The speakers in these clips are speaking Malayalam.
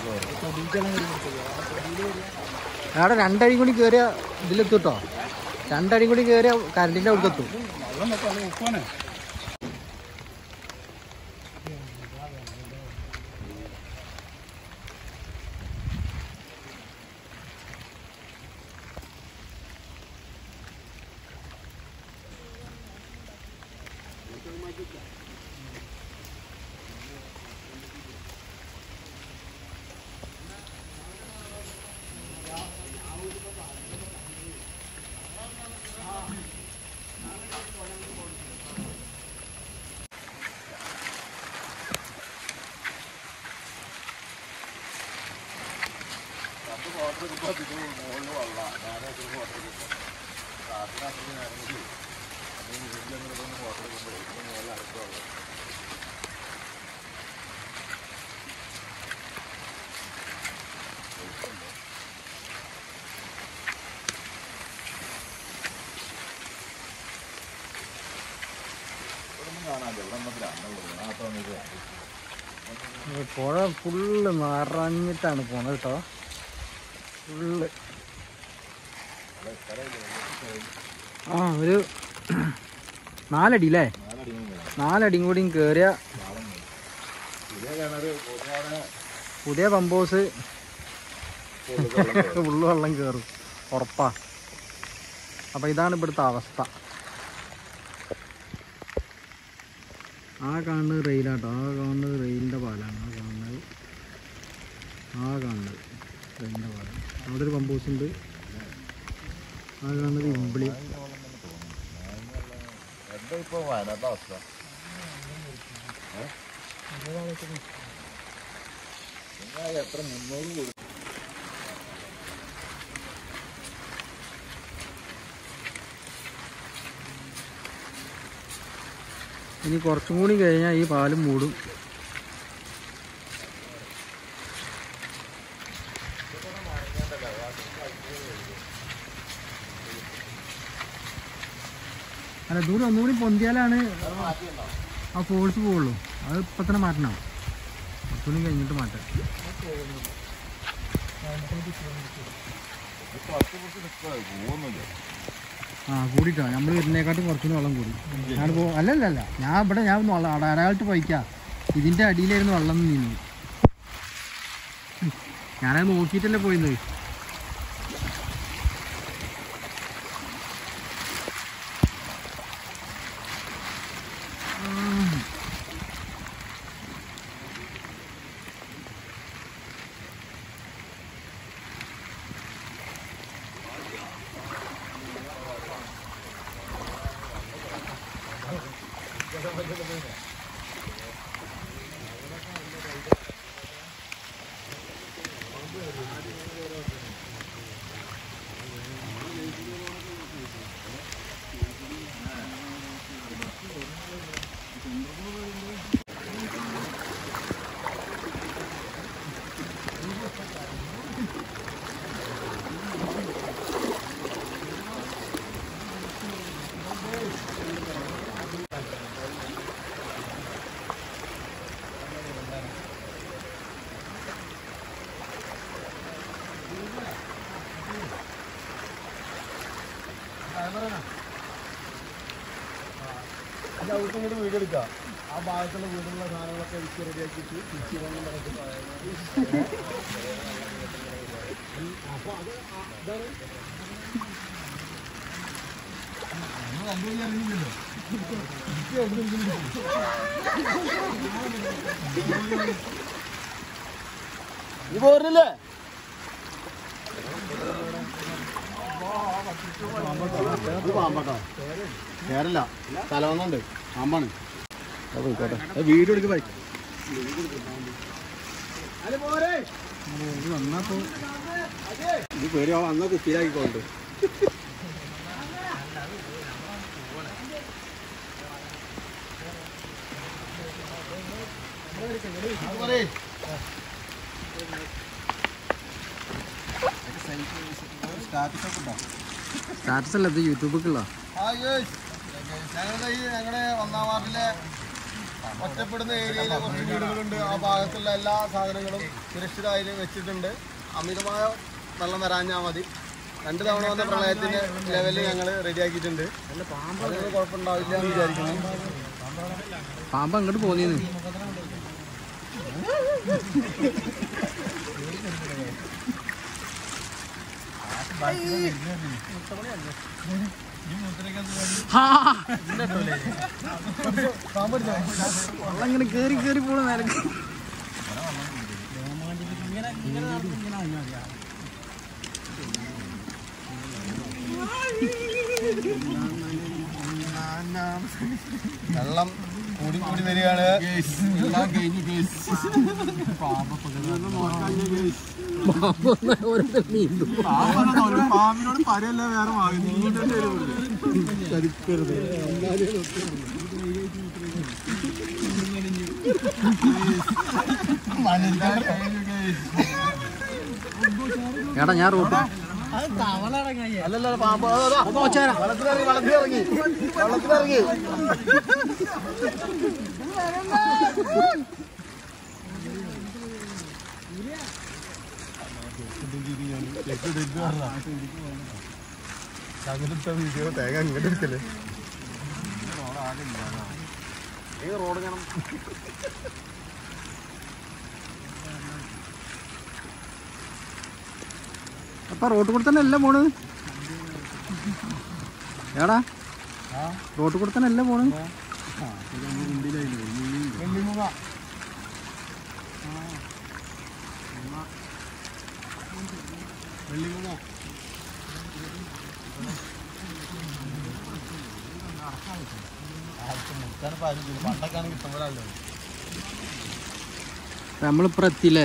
അവിടെ 2 അടി കൂടി കയറിയ ഇതിലെത്തും കേട്ടോ. 2 അടി കൂടി കയറിയ കരണ്ടിൻ്റെ അവിടേക്ക് എത്തും. പുഴ ഫുള്ള് നിറഞ്ഞിട്ടാണ് പോണത് കേട്ടോ. ഫുള്ള് ഒരു 4 അടി അല്ലേ? 4 അടിയും കൂടിയും കയറിയ പുതിയ പമ്പോസ് ഫുള്ള് വെള്ളം കയറും ഉറപ്പാ. അപ്പൊ ഇതാണ് ഇവിടുത്തെ അവസ്ഥ. ആ കാണുന്നത് റെയിലാട്ടോ. ആ കാണുന്നത് റെയിലിൻ്റെ പാലാണ്. ആ കാണുന്നത് റെയിലിൻ്റെ പാലം. അവിടെ ഒരു പമ്പോസ് ഉണ്ട്. ആ കാണുന്നത് ഇമ്പിളി. ഇനി കുറച്ചും കൂടി കഴിഞ്ഞാൽ ഈ പാലും മൂടും. അല്ല, ദൂരം ഒന്നുകൂടി പൊന്തിയാലാണ് ആ ഫോൾസ് പോവുള്ളൂ. അത് ഇപ്പം തന്നെ മാറ്റണം. കുറച്ചുകൂടി കഴിഞ്ഞിട്ട് മാറ്റാം. കൂടിയിട്ടോ. നമ്മൾ വരുന്നേക്കാട്ടും കുറച്ചുകൂടി വെള്ളം കൂടി. അല്ലല്ല, ഞാൻ ധാരാളമായിട്ട് പോയിക്കാം. ഇതിൻ്റെ അടിയിലായിരുന്നു വെള്ളം നീങ്ങി. ഞാനത് നോക്കിയിട്ടല്ലേ പോയത്. വീഡിയോ എടുക്കാം. ആ ഭാഗത്തുള്ള വീടുള്ള സാധനങ്ങളൊക്കെ എനിക്ക് റെഡിയാക്കിയിട്ട് തിരിച്ചു വന്ന് നടത്തി അപ്പോൾ അത് ഇതാണ് നമ്മൾ അറിയില്ലല്ലോ. ഇത് പോരില്ലേ? പാമ്പാട്ടോ, നേരല്ല തലവന്നുണ്ട്. പാമ്പാണ്. വീഡിയോ എടുക്ക് ബൈക്ക് വന്നപ്പോ ഇത് പേര് വന്ന കുപ്പിയിലാക്കിക്കൊണ്ട് സ്റ്റാറ്റസ് അല്ല, ഇത് യൂട്യൂബിലുള്ള. ഞങ്ങളുടെ 1ാം വാർഡിലെ ഒറ്റപ്പെടുന്ന ഏരിയയിൽ കുറച്ച് വീടുകളുണ്ട്. ആ ഭാഗത്തുള്ള എല്ലാ സാധനങ്ങളും സുരക്ഷിതമായി വെച്ചിട്ടുണ്ട്. അമിതമായ വെള്ളം വരാഞ്ഞാൽ മതി. 2 തവണ വന്ന പ്രളയത്തിന്റെ ലെവലിൽ ഞങ്ങൾ റെഡിയാക്കിയിട്ടുണ്ട്. അതൊന്നും കുഴപ്പമുണ്ടാവില്ല എന്ന് വിചാരിക്കുന്നു. പാമ്പ് അങ്ങോട്ട് പോന്നീന്ന് അങ്ങനെ കേറി കേറി പോണ നിലക്ക് വെള്ളം കൂടി കൂടി വരികയാണ്. പാമ്പിനോട് പറയല്ല വേറെ എടാ ഞാൻ റോട്ട് അല്ലല്ല പാമ്പ് വെള്ളത്തിലിറങ്ങി അങ്ങനത്തെ വീഡിയോ തേങ്ങ അങ്ങോട്ട് എടുക്കല്ലേ റോഡ് കാണാം. അപ്പൊ റോഡ് കൂടെ തന്നെ അല്ലേ പോണ്? ഏടാ റോഡ് കൂടെ തന്നെ അല്ലേ പോണ്? നമ്മളിപ്പോ എത്തിയില്ലേ?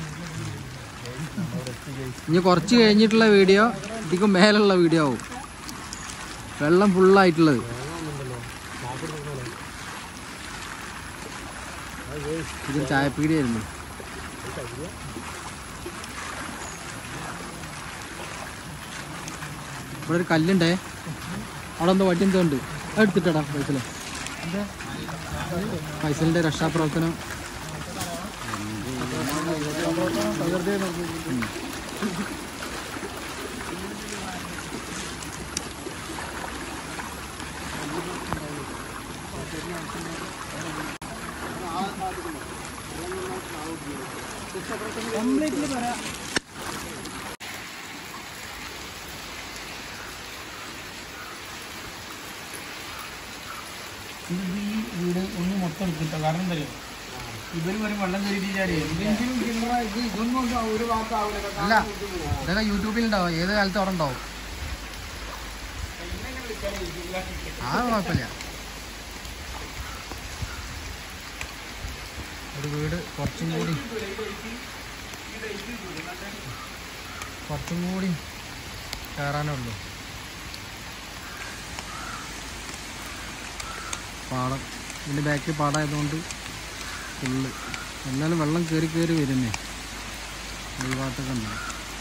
ഇനി കുറച്ച് കഴിഞ്ഞിട്ടുള്ള വീഡിയോ ഇതിക്കും മേലുള്ള വീഡിയോ ആവും. വെള്ളം ഫുള്ളായിട്ടുള്ളത്. ഇത് ചായപ്പീടിയായിരുന്നു. ഇവിടെ ഒരു കല്ലുണ്ടേ, അവിടെ എന്തോ വട്ടി എന്തോ ഉണ്ട്. അത് എടുത്തിട്ടാ ഫൈസലെ. ഫൈസലിന്റെ രക്ഷാപ്രവർത്തനം. കംപ്ലീറ്റ്ലി പറയാം. ഈ വീട് ഒന്ന് മൊത്തം എടുത്തിട്ടോ. കാരണം എന്താ പറയുക, ഇവര് പറയും വെള്ളം കയറിയിട്ടാണ്. അല്ല, ഇതൊക്കെ യൂട്യൂബിലുണ്ടാവും. ഏത് കാലത്ത് അവിടെ ഉണ്ടാവും. ആ കുഴപ്പമില്ല. ഒരു വീട് കുറച്ചും കൂടി കയറാനേ ഉള്ളൂ. പാടം, ഇതിൻ്റെ ബാക്കിൽ പാടമായതുകൊണ്ട് ഫുള്ള്. എന്നാലും വെള്ളം കയറി കയറി വരുന്നേ. ഈ ഭാഗത്തൊക്കെ ഉണ്ട്.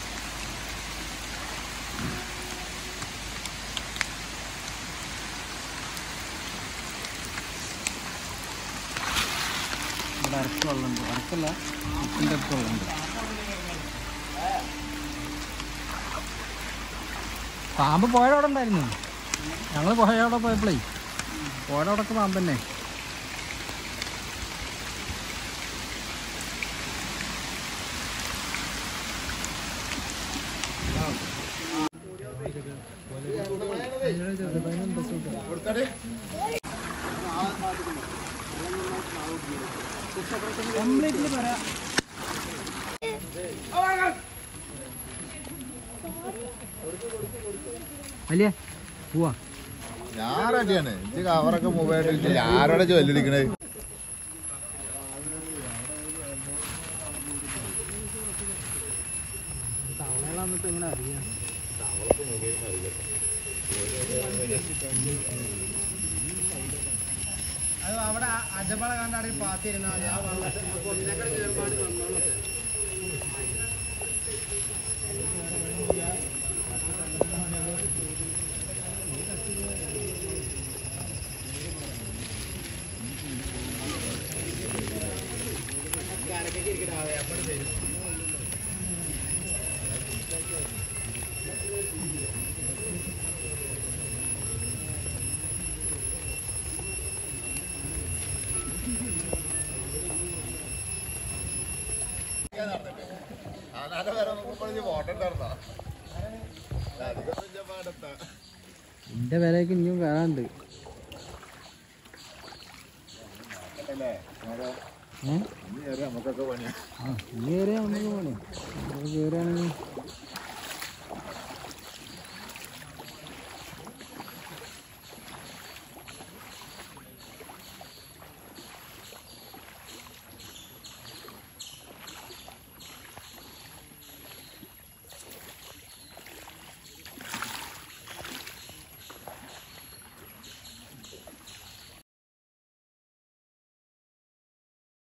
ഇവിടെ അരക്ക് വെള്ളമുണ്ട്. അരക്കല്ല, ഉപ്പിൻ്റെ അരക്ക് വെള്ളമുണ്ട്. പാമ്പ് പോയവിടെ ഉണ്ടായിരുന്നു. ഞങ്ങൾ പോയവിടെ പോയപ്പോഴേ പോയവിടൊക്കെ പാമ്പ് തന്നെ. കംപ്ലീറ്റ്ലി പറയാം. അല്ലേ പോവാ. ഞാൻ റെഡിയാണ്. എനിക്ക് കവറൊക്കെ മൊബൈലിൽ ആരോടെ ചൊല്ലിരിക്കണേ. തവളകളാന്നിട്ട് എങ്ങനെ അറിയാം? അത് അവിടെ അജപാള കണ്ടാടി പാത്തിരുന്നാൽ ആ വെള്ളം എന്റെ വിലയ്ക്ക് ഇനിയും കയറാണ്ട്. ഇനി കയറിയാ നമുക്ക് പണി. കയറിയാണെങ്കിൽ